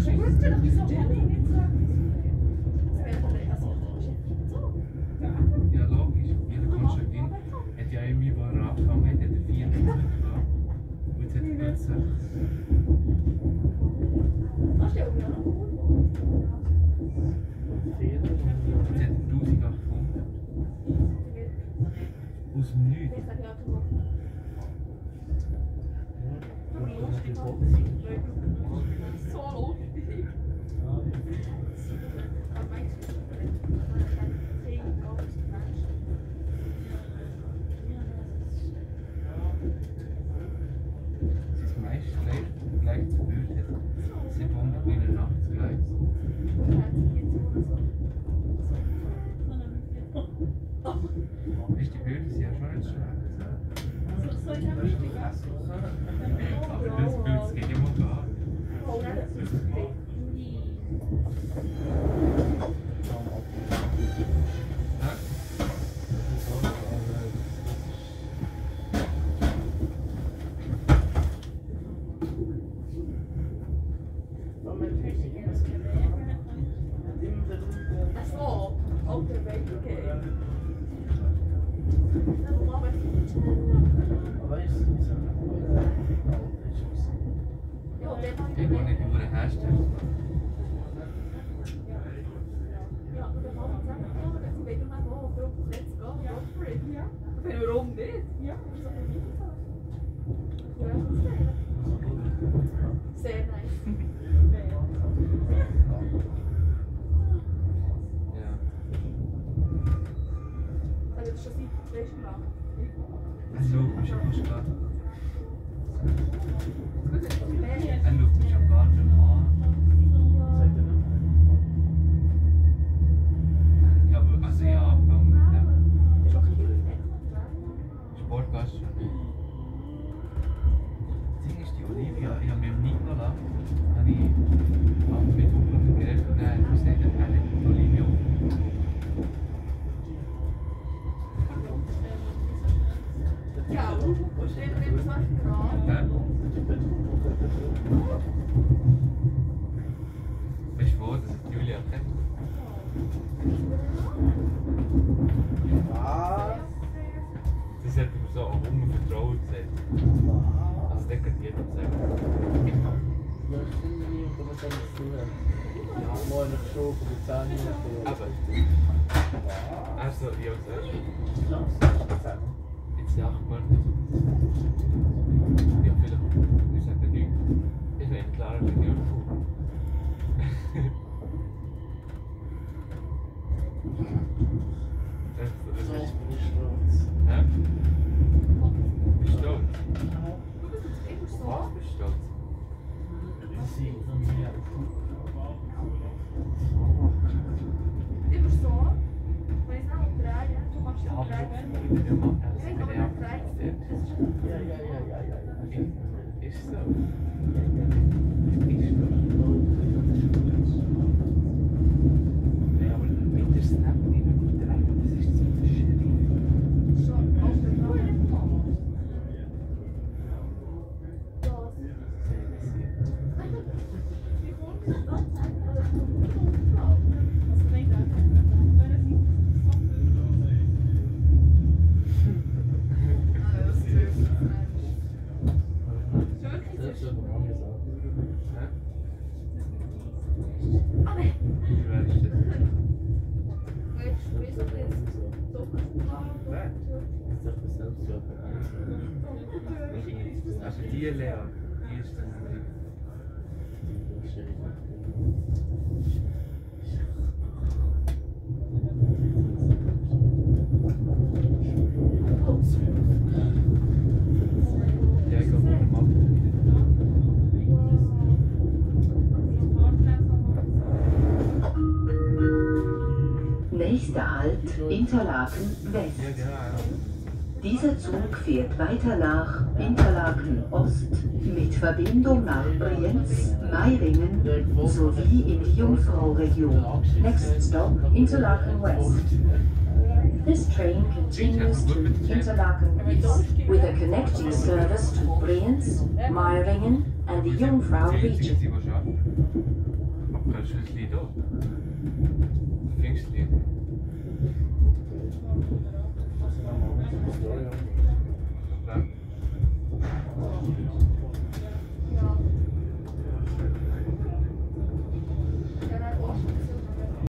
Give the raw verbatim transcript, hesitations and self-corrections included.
Ja, logisch. Jeder Konstantin hat ja irgendwie, wo er angefangen hat, hat er vier Minuten gehabt. Und jetzt hat er plötzlich. Jetzt hat er eintausendachthundert. Aus dem Nichts. So lustig. Das meiste gleiches Bild hat siebenhundertneunundachtzig Likes. Weißt, die Bilder sind ja schon nicht schlecht. Aber das Bild, das geht immer gar nicht. Ich will nicht über den herstellen. Warum nicht? Ja. Sehr nice. Ja. Also das ist schon seit letztem Mal. Er schaut mich schon fast gerade. Er schaut mich schon gar nicht mehr an. Ja, aber also ich habe angefangen mit dem Sportgast schon. Das Ding ist, die Olivia, ich habe mit dem Nicola, habe ich auch mit Umlauf geredet und dann muss ich sagen, er hat die Olivia umgebracht. Ja, steht er immer so Grad. Ja. Bist du froh, dass ich Julia kenne? Was? Das hat mir so auch immer vertraut gesagt. Also der kann jeder sagen. Ja, stimmt nicht, und dann kann ich es tun. Ja, mal eine Show von den zehn Minuten. Aber. Also, ja, was sagst du? Ja, Jetzt jacht man. Ja, vielleicht. Ich sage nichts. Ich bin klar, ich bin nicht cool. Das so ist. bin ich stolz. Hä? Bist du stolz? Du bist jetzt immer so. Was bist du stolz? Das sind von mir. Immer so. Wenn ich es auch drehe, du machst es Ja, auch aber drehen. ich bin ja mal Ja, ich habe ja, auch drei. Ja, ja, ja, ja, ja. Ist so. Ist Ist so. Ja, aber mit der Snap nicht mehr die drei, das ist so schwierig. Schon auf der Reihe. Das. Wie kommt es dann? Also, was bringt das? Das ist wirklich Das ist schon mal gesagt. Hä? Ah, nein. Wie wäre ich das? Willst du wissen, wie es so Wer? Das ist doch das Selbstwerk. Also die Lea, die ist das nicht. Ja, ich glaube, wir machen Nächster Halt Interlaken West. ja, genau. Dieser Zug fährt weiter nach Interlaken Ost mit Verbindung nach Brienz, Meiringen sowie in die Jungfrauregion. Next stop Interlaken West. This train continues to Interlaken East with a connecting service to Brienz, Meiringen and the Jungfrau region. Sie, die was schaffen. kannst du das Lied auch? Pfingstlied. Also, wir machen jetzt eine Story.